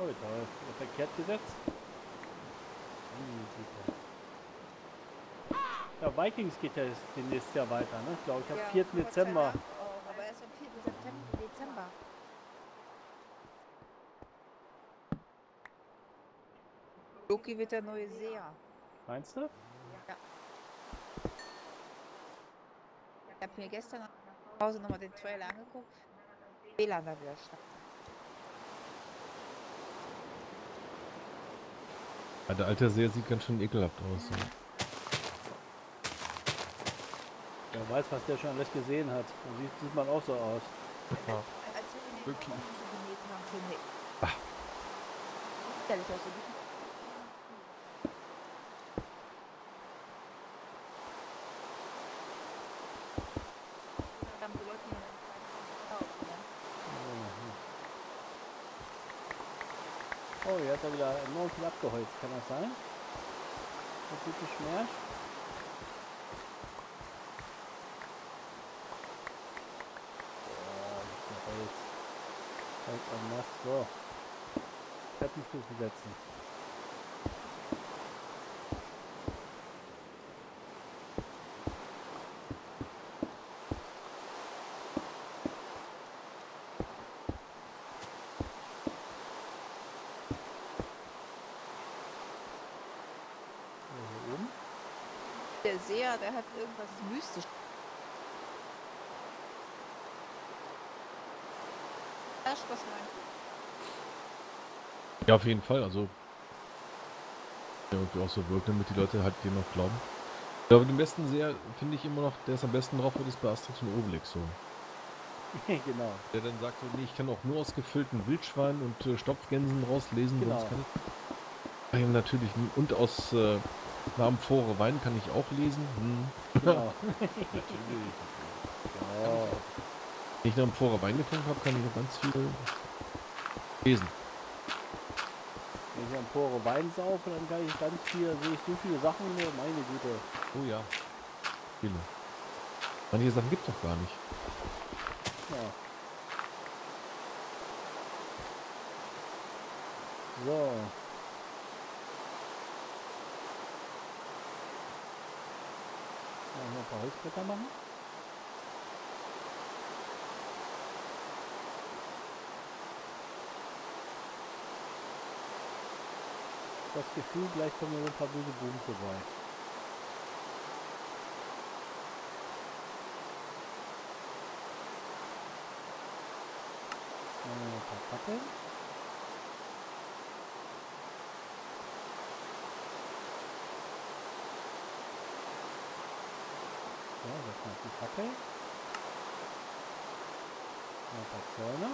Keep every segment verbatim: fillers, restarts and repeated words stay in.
Oh, toll. Verkehrt gesetzt. Ja, Vikings geht ja demnächst ja weiter, ne? Ich glaube, ich habe Ja, vierten Gott sei Dezember. Dank auch, aber erst am vierten September, Dezember. Loki wird der neue Seher. Meinst du? Ja. Ich habe mir gestern nach Hause nochmal den Trailer angeguckt. W L A N da wieder stark. Ja, der alte See sieht ganz schön ekelhaft aus. Mhm. Ja. Wer weiß, was der schon alles gesehen hat. Dann sieht, sieht man auch so aus. Ja. Als wir den Wirklich. Knochen zugenäht haben, finde ich. Ah. Ehrlich, aus so gut. Haben die Leute hier auch, ne? Oh, hier hat er wieder enorm viel abgeholzt. Kann das sein? Das sieht geschmerzt. Oh, das ist noch Holz. Holz am Mast. So. Treppenstufen setzen. So, hier oben. Der Seher, der hat irgendwas mystisch. Was meinst du? Ja, auf jeden Fall. Also ja, irgendwie auch so wirkt, damit die Leute halt dem noch glauben. Ja, aber den besten Seher finde ich immer noch, der es am besten drauf wird, ist bei Asterix und Obelix so. Genau. Der dann sagt so, nee, ich kann auch nur aus gefüllten Wildschweinen und äh, Stopfgänsen rauslesen, Genau. sonst kann ich. Ah, ja, natürlich. Und aus äh, einer Amphore Wein kann ich auch lesen. Hm. Genau. Natürlich. Ja. Wenn ich eine Amphore Wein getrunken habe, kann ich noch ganz viel lesen. Wenn ich am Pore Wein saufe, dann kann ich ganz viel, sehe ich so viele Sachen, ne? Meine Güte. Oh ja. Viele. Manche Sachen gibt es doch gar nicht. Ja. So. Mal noch ein paar Holzbretter machen. Das Gefühl, gleich kommen mir so ein paar böse Buben vorbei. Machen wir noch ein paar Fackeln. So, das macht die Fackel. Noch ein paar Zäune.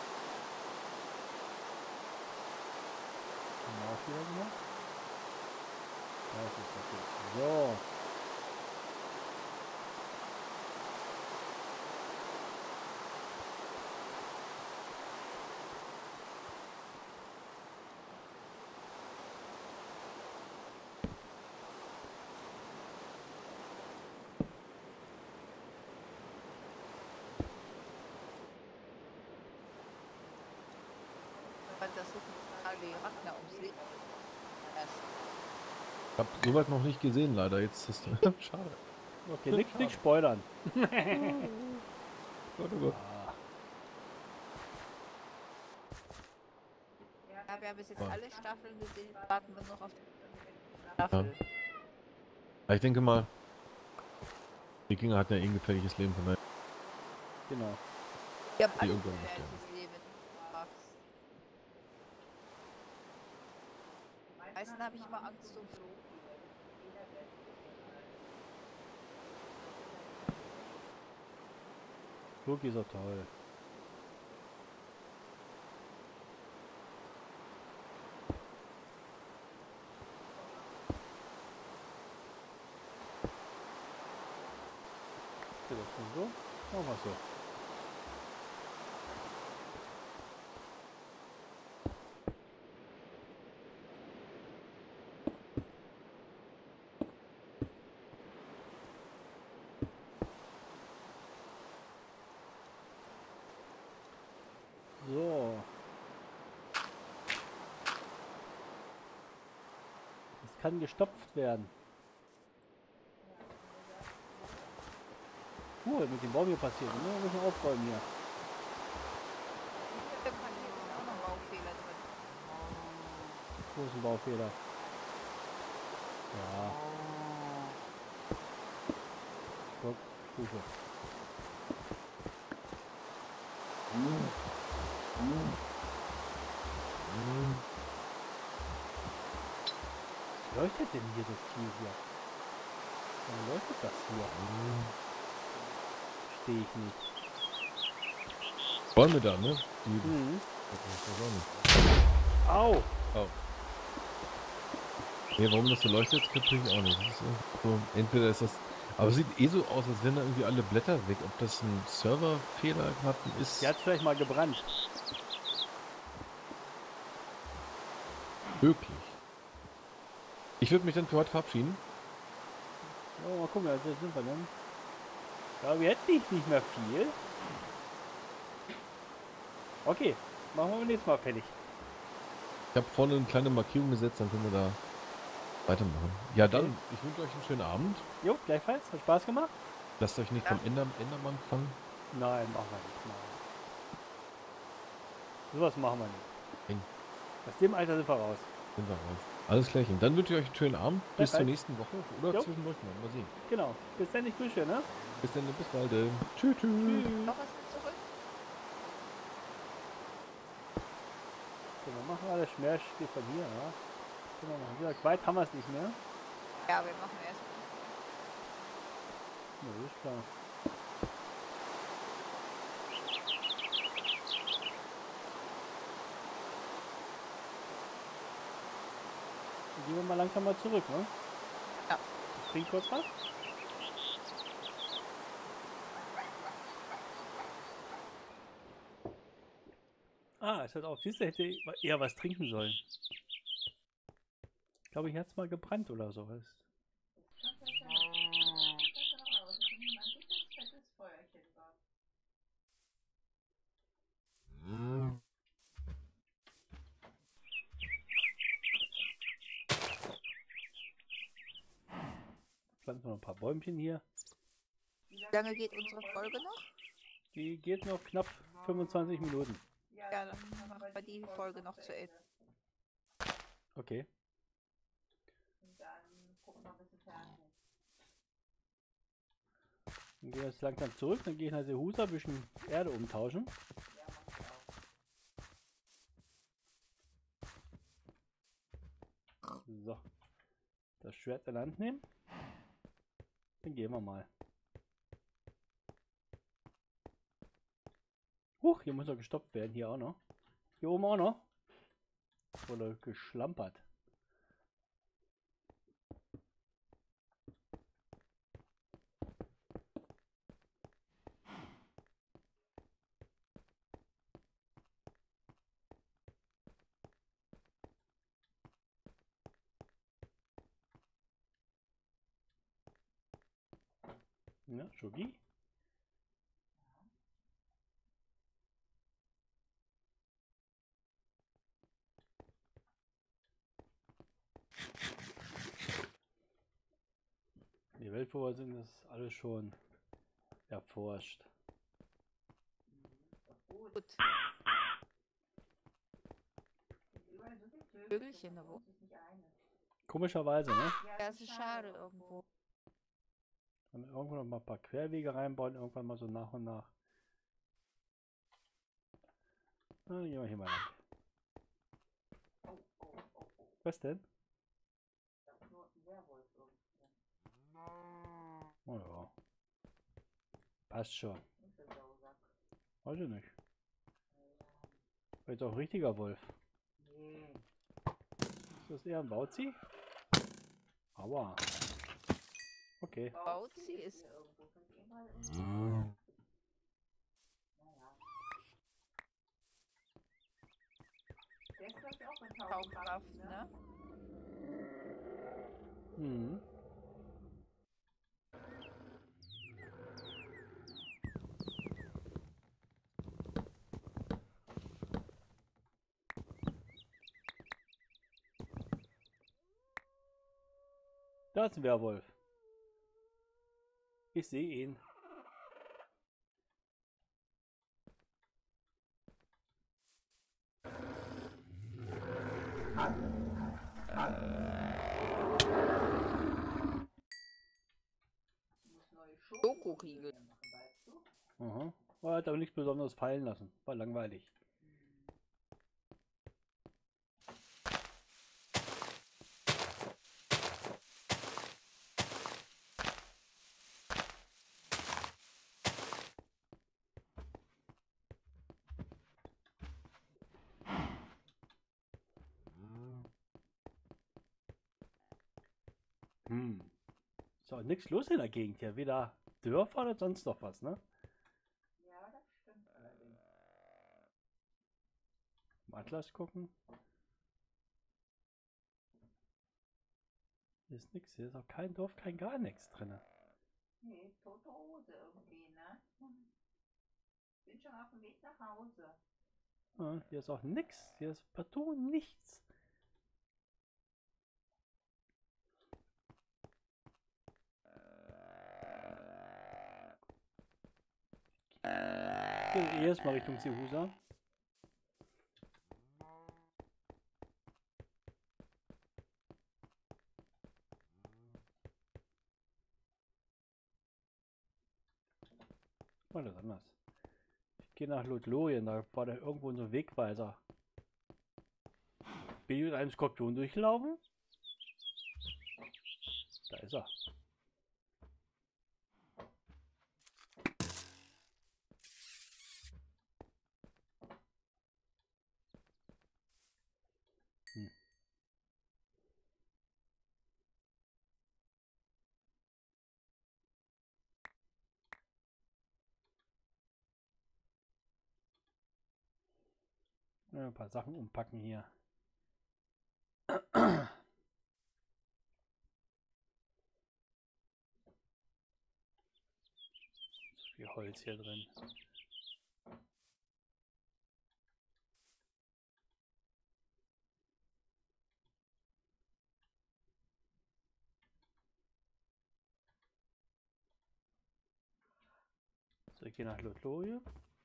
Haben wir auch wieder gemacht. Das ist das jetzt. So. Weil das ist total wie Ragnar ums Leben. Ich habe soweit noch nicht gesehen, leider. Jetzt ist schade. Okay, nix, nix spoilern. Gott, oh Gott. Ah, Ja, wir haben bis jetzt Ja. alle Staffeln gesehen, warten wir noch auf die Staffel. Ja, ich denke mal, Wikinger hat ja eh ein gefährliches Leben, von daher genau. Wir haben die alle ein irgendwann mal sterben. gefährliches Leben. Max. Am meisten habe ich immer Angst um Flo. Loki ist auch toll. Okay, das ist so. Machen wir so. So. kann gestopft werden. Uh, mit dem Baum hier passiert. Ne? Wir müssen aufräumen hier. Hier kann hier ist auch noch Baufehler drin. Wo ist ein Baufehler? Ja. Guck, Stufe. Was leuchtet denn hier so viel hier? Warum leuchtet das hier? Verstehe ich nicht. Bäume da, ne? Die. Mhm. Das nicht. Au! Oh. Nee, warum das so leuchtet, kriege ich auch nicht. Das ist so, entweder ist das. Aber es sieht eh so aus, als wären da irgendwie alle Blätter weg. Ob das ein Serverfehler gerade ist. Der hat vielleicht mal gebrannt. Möglich. Ich würde mich dann für heute verabschieden. Ja, mal gucken, also jetzt sind wir dann. Ja, wir hätten nicht, nicht mehr viel. Okay, machen wir beim nächsten Mal fertig. Ich habe vorne eine kleine Markierung gesetzt, dann können wir da weitermachen. Ja, dann, ich wünsche euch einen schönen Abend. Jo, gleichfalls. Hat Spaß gemacht? Lasst euch nicht vom Ender Endermann fangen. Nein, machen wir nicht. Nein. Sowas machen wir nicht. Eng. Aus dem Alter sind wir raus. Sind wir raus. Alles klärchen. Dann wünsche ich euch einen schönen Abend. Bis zur Gleichfalls. nächsten Woche. Oder Jo. zwischendurch mal. Mal sehen. Genau. Bis dann, ich grüße, ne? Bis dann, bis bald. Tschüss, tschüss. Tschüss. Noch was mit zurück? So, dann machen wir alles Schmerspiel von hier, ja? Können wir machen. Ja, weit haben wir es nicht mehr. Ja, wir machen erst. Ja, ist klar. Dann gehen wir mal langsam mal zurück, ne? Ja. Ich trinke kurz was. Ah, es hat auch, siehst du, hätte ich eher was trinken sollen. Ich glaube, ich hatte es mal gebrannt oder sowas. Pflanzen wir noch ein paar Bäumchen hier. Wie lange geht unsere Folge noch? Die geht noch knapp fünfundzwanzig Minuten. Ja, dann machen wir die Folge noch zu Ende. Okay. Dann gehen wir jetzt langsam zurück, dann gehe ich nach der Husa ein bisschen Erde umtauschen. So. Das Schwert in der Hand nehmen. Dann gehen wir mal. Huch, hier muss er gestoppt werden, hier auch noch. Hier oben auch noch. Wurde geschlampert. Ja, Schogi. Die Welt, wo wir sind, ist alles schon erforscht. Gut. Vögelchen, wo? Komischerweise, ne? Ja, es ist schade irgendwo. Dann irgendwo noch mal ein paar Querwege reinbauen, irgendwann mal so nach und nach. Na, dann gehen wir hier mal lang. Was denn? Oh ja. Passt schon. Weiß ich nicht. Vielleicht auch ein richtiger Wolf. Ist das eher ein Bauzi? Aua. Okay. Bauzi ist Kaufkraft, ne? Hm. Da ist ein Werwolf. Ich sehe ihn. Schokoriegel. Aha. Er hat aber nichts Besonderes fallen lassen. War langweilig. Hm. So, nichts los in der Gegend hier. Weder Dörfer oder sonst noch was, ne? Ja, das stimmt allerdings. Mal Atlas gucken. Hier ist nichts. Hier ist auch kein Dorf, kein gar nichts drin. Nee, tote Hose irgendwie, ne? Bin schon auf dem Weg nach Hause. Ja, hier ist auch nichts. Hier ist partout nichts. Ich gehe erstmal Richtung Sehusa. Mal das anders. Ich gehe nach Lothlorien, da war da irgendwo so ein Wegweiser. Bin ich mit einem Skorpion durchgelaufen? Da ist er. Hm. Ja, ein paar Sachen umpacken hier. So viel Holz hier drin. So, ich gehe nach Lothlorien.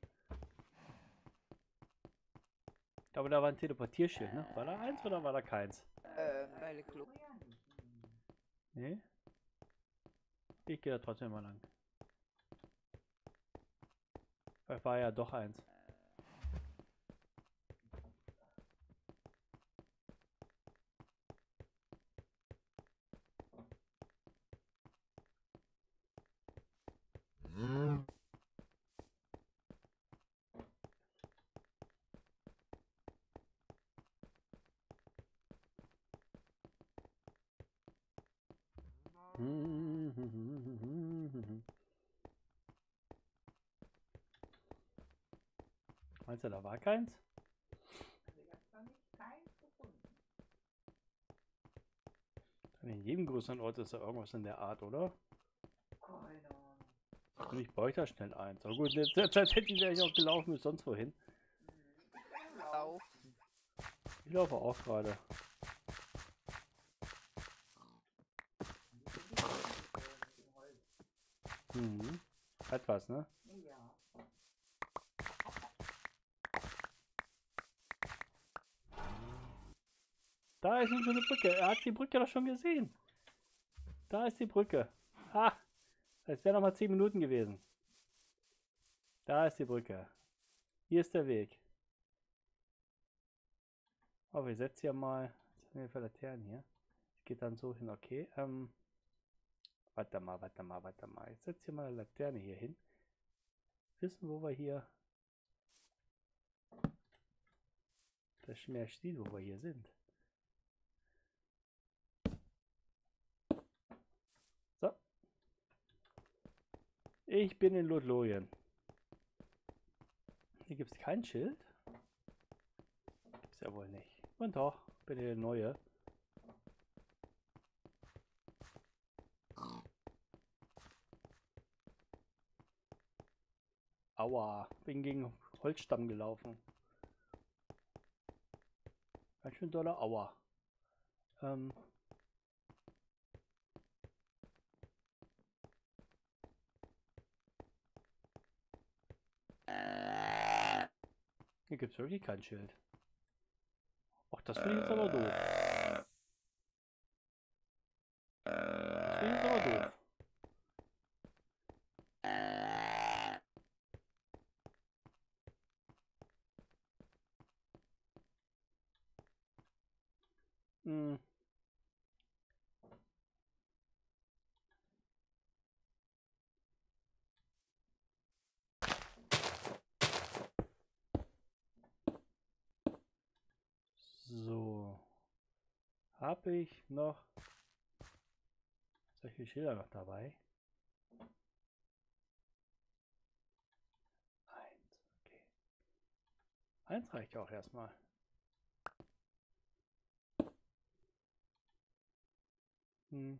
Ich glaube, da war ein Teleportierschild, ne? War da eins oder war da keins? Ähm, bei Klo. Nee? Ich gehe da trotzdem mal lang. Vielleicht war ja doch eins. Meinst du, da war keins? Also ich habe noch nicht keins gefunden. In jedem größeren Ort ist da irgendwas in der Art, oder? Keine Ahnung. Und ich bräuchte da schnell eins. Aber gut, jetzt, jetzt, jetzt hätte ich wäre ich auch gelaufen bis sonst wohin. Lauf. Ich laufe auch gerade. Mhm. Hat was, ne? Ja. Da ist schon eine Brücke. Er hat die Brücke doch schon gesehen. Da ist die Brücke. Ha! Es wäre noch mal zehn Minuten gewesen. Da ist die Brücke. Hier ist der Weg. Aber ich setze hier mal. Was haben wir für Laternen hier? Es geht dann so hin, okay. Ähm, warte mal, warte mal, warte mal. Ich setze hier mal eine Laterne hier hin. Wissen, wo wir hier. Das Schmerz steht, wo wir hier sind. So. Ich bin in Lothlorien. Hier gibt es kein Schild. Ist ja wohl nicht. Und doch, bin hier der Neue. Aua, bin gegen Holzstamm gelaufen. Ganz schön doller Aua. Ähm. Hier gibt es wirklich kein Schild. Ach, das finde ich jetzt aber doof. Das finde ich jetzt aber doof. Hm. So. Habe ich noch solche Schilder noch dabei? Eins, okay. Eins reicht auch erstmal. Hm.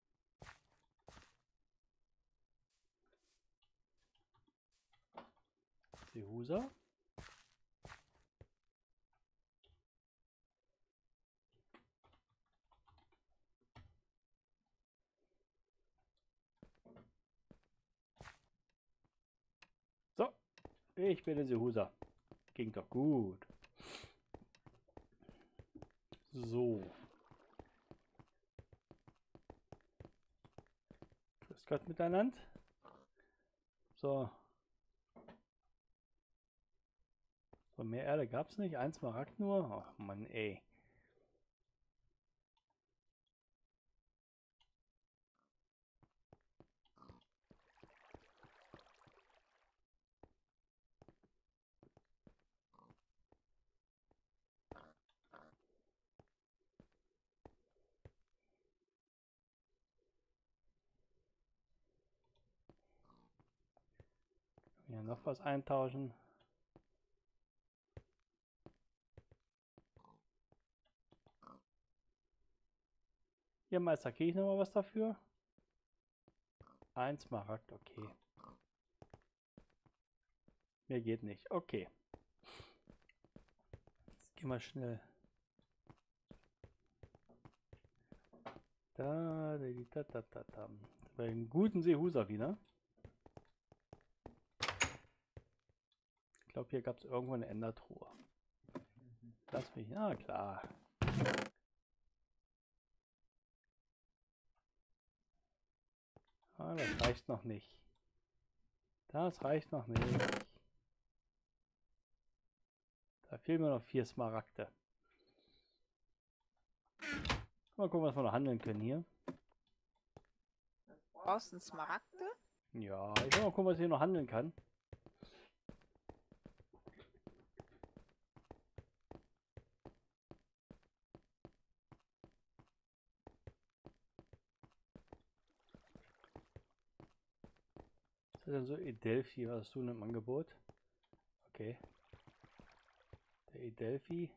Seehuser. So, ich bin der Seehuser. Ging doch gut. So. Grüß Gott miteinander. So. So, mehr Erde gab es nicht. Ein Smaragd nur. Ach Mann, ey. Hier noch was eintauschen. Hier, Meister, kriege ich noch mal was dafür? Ein Smaragd, okay. Mehr geht nicht. Okay. Jetzt gehen wir schnell. Da, da, da, da, da, da. Bei einem guten Seehuser wieder. Ich glaube, hier gab es irgendwo eine Endertruhe. Lass mich. Ah, klar. Ah, das reicht noch nicht. Das reicht noch nicht. Da fehlen mir noch vier Smaragde. Mal gucken, was wir noch handeln können hier. Brauchst du einen Smaragde? Ja, ich will mal gucken, was ich hier noch handeln kann. Was ist denn so Edelphi? Was hast du denn im Angebot? Okay. Der Edelphi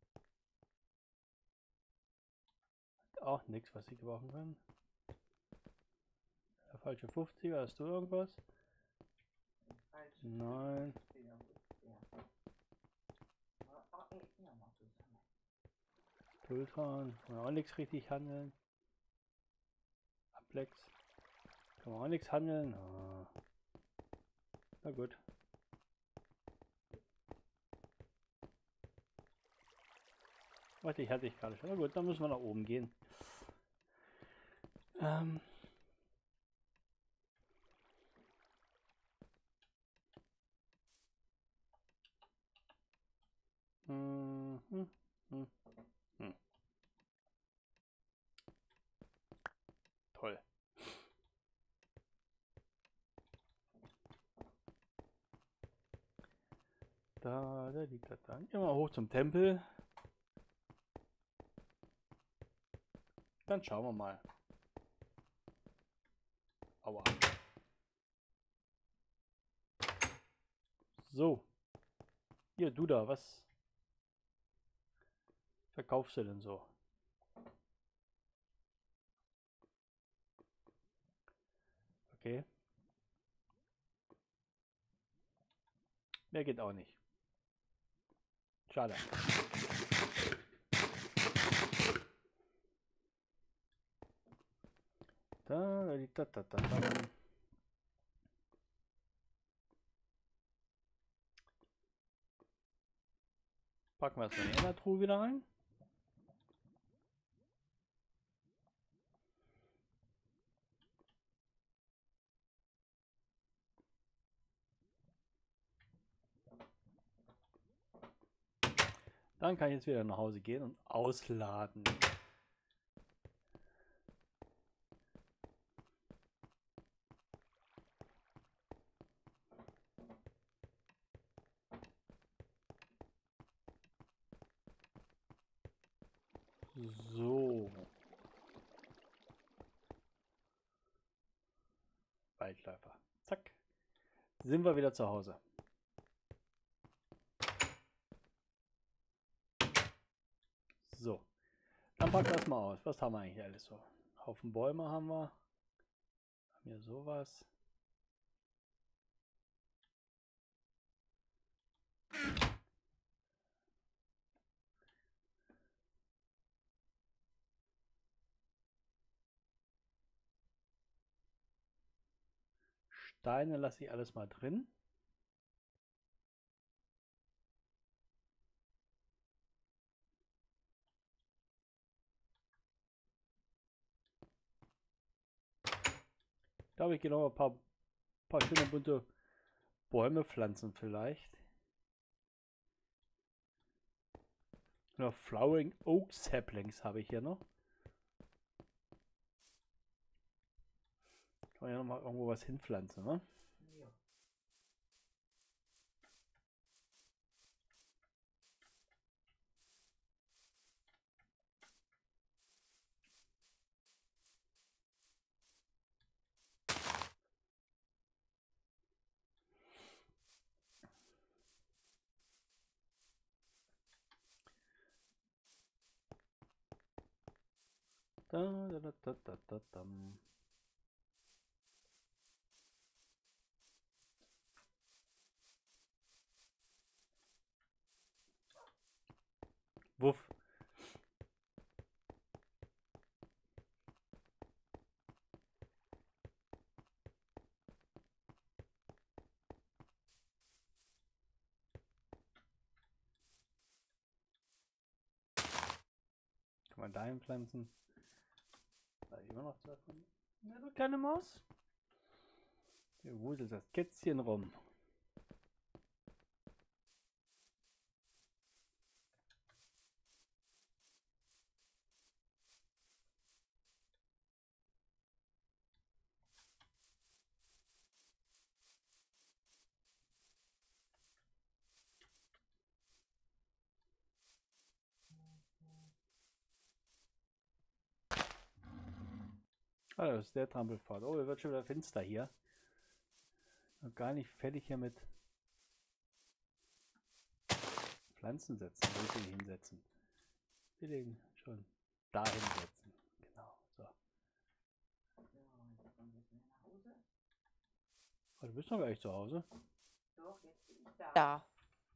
hat auch nichts, was ich gebrauchen kann. Der falsche fünfziger, hast du irgendwas? Nein. Tultran, kann man auch nichts richtig handeln. Ablex, kann man auch nichts handeln. Ah. Na gut. Warte, ich hatte ich gerade schon. Na gut, dann müssen wir nach oben gehen. Ähm. Hm, hm, hm, hm. Toll. Da, da liegt das dann. Immer hoch zum Tempel. Dann schauen wir mal. Aua. So. Hier, du da, was verkaufst du denn so? Okay. Mehr geht auch nicht. Schade. Da, da liegt das, das, das, das. Packen wir erstmal die Endertruhe wieder rein. Dann kann ich jetzt wieder nach Hause gehen und ausladen. So. Waldläufer. Zack. Sind wir wieder zu Hause. So. Dann packen wir das mal aus. Was haben wir eigentlich alles so? Haufen Bäume haben wir. Haben hier sowas. Steine lasse ich alles mal drin. Ich glaube, ich gehe noch ein paar, paar schöne bunte Bäume pflanzen vielleicht. Ja, Flowering Oak Saplings habe ich hier noch. Kann man ja noch mal irgendwo was hinpflanzen, ne? Ja. Da, da, da, da, da, da, dam. Wuff. Kann man dahin pflanzen. Da immer noch davon. Ja, du kleine Maus. Hier wuselt das Kätzchen rum. Ah, das ist der Trampelpfad. Oh, er wird schon wieder finster hier. Noch gar nicht fertig hier mit Pflanzen setzen. Wo will ich den hinsetzen? Ich will den schon dahin setzen. Genau. So. Oh, du bist noch gar nicht zu Hause. Doch, jetzt bin ich da. Da.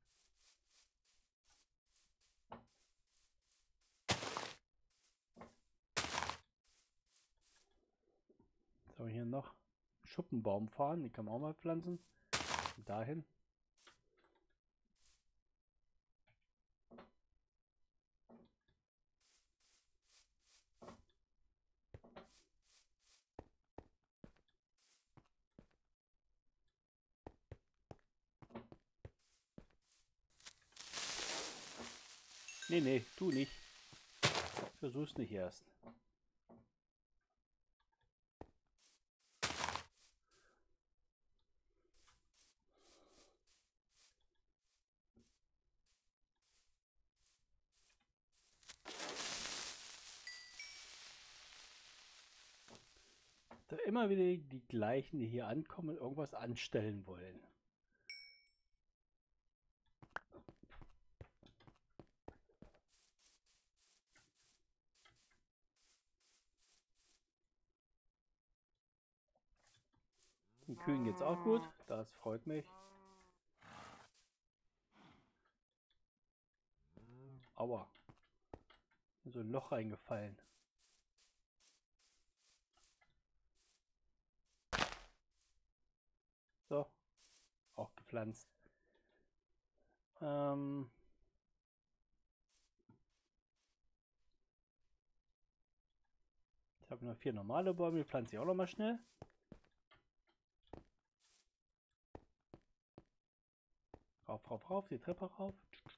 Jetzt habe ich hier noch Schuppenbaum fahren. Die kann man auch mal pflanzen. Und dahin. Nee, nee, du nicht. Versuch's nicht erst. Da immer wieder die gleichen, die hier ankommen und irgendwas anstellen wollen. Den Kühen geht's auch gut, das freut mich. Aua, in so ein Loch reingefallen. So, auch gepflanzt. Ähm, Jetzt habe ich noch vier normale Bäume, die pflanze ich auch noch mal schnell. Rauf, rauf, rauf, die Treppe rauf.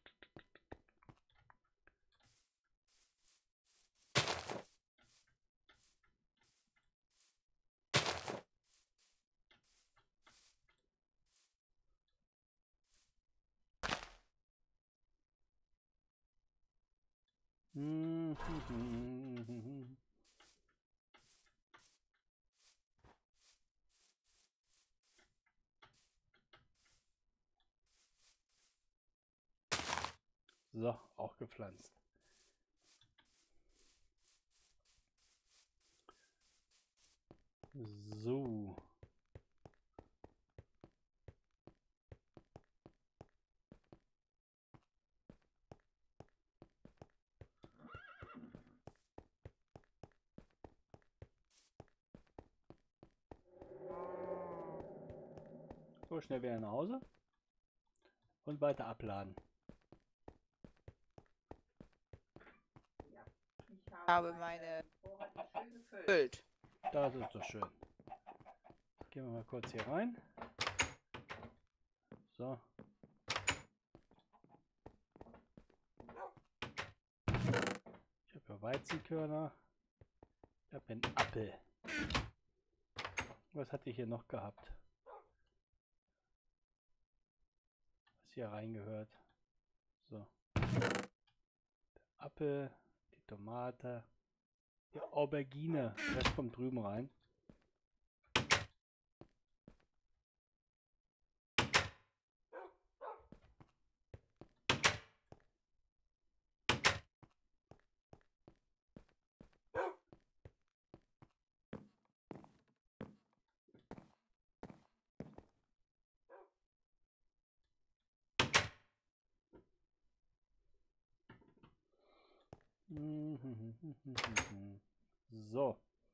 So, auch gepflanzt. So. So, schnell wieder nach Hause und weiter abladen. Ich habe meine gefüllt. Das ist doch schön. Gehen wir mal kurz hier rein. So. Ich habe hier Weizenkörner. Ich habe einen Apfel. Was hatte ich hier noch gehabt? Was hier reingehört. So. Der Apfel, die Tomate, die Aubergine. Das kommt drüben rein. So.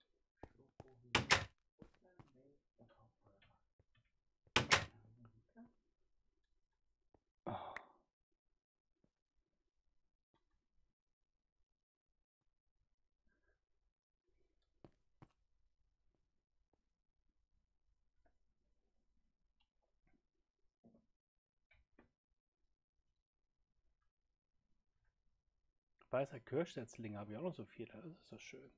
Weißer Kirschsetzling habe ich auch noch so viel. Das ist so schön.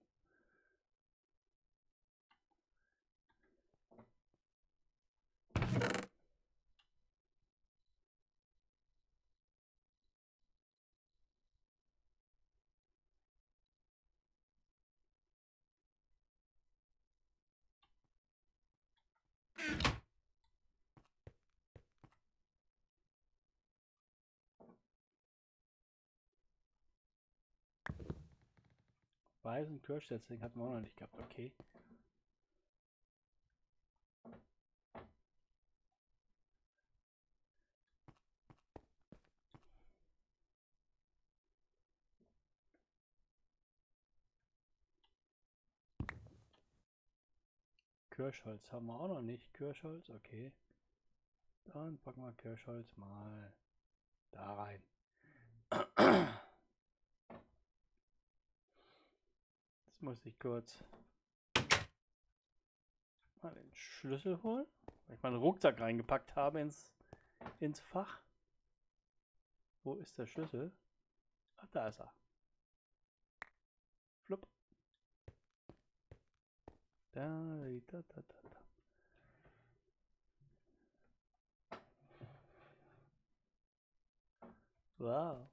Weißen Kirschsetzling hatten wir auch noch nicht gehabt. Okay. Kirschholz haben wir auch noch nicht. Kirschholz, okay. Dann packen wir Kirschholz mal da rein. Jetzt muss ich kurz mal den Schlüssel holen, weil ich meinen Rucksack reingepackt habe ins, ins Fach. Wo ist der Schlüssel? Ach, da ist er. Flupp. Da, da, da, da, da. Wow.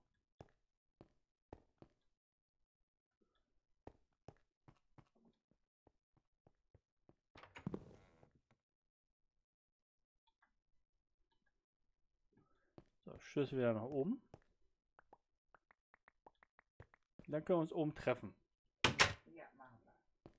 So, Schlüssel wieder nach oben. Dann können wir uns oben treffen. Ja, machen wir.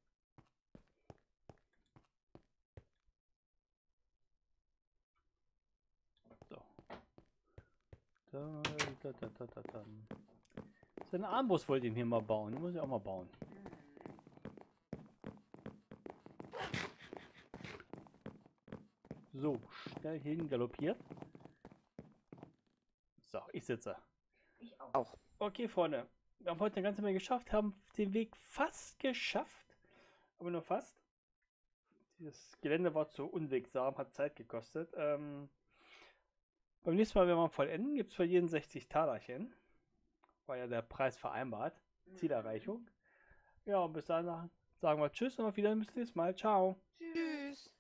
So. Da, da, da, da, da, da. So eine Armbrust wollte ich hier mal bauen. Die muss ich auch mal bauen. So, schnell hin galoppiert. So, ich sitze. Ich auch. Okay, Freunde. Wir haben heute eine ganze Menge geschafft, haben den Weg fast geschafft. Aber nur fast. Das Gelände war zu unwegsam, hat Zeit gekostet. Ähm, beim nächsten Mal, wenn wir vollenden, gibt es für jeden sechzig Talerchen. War ja der Preis vereinbart. Zielerreichung. Ja, und bis dahin sagen wir Tschüss und auf Wiedersehen bis nächstes Mal. Ciao. Tschüss.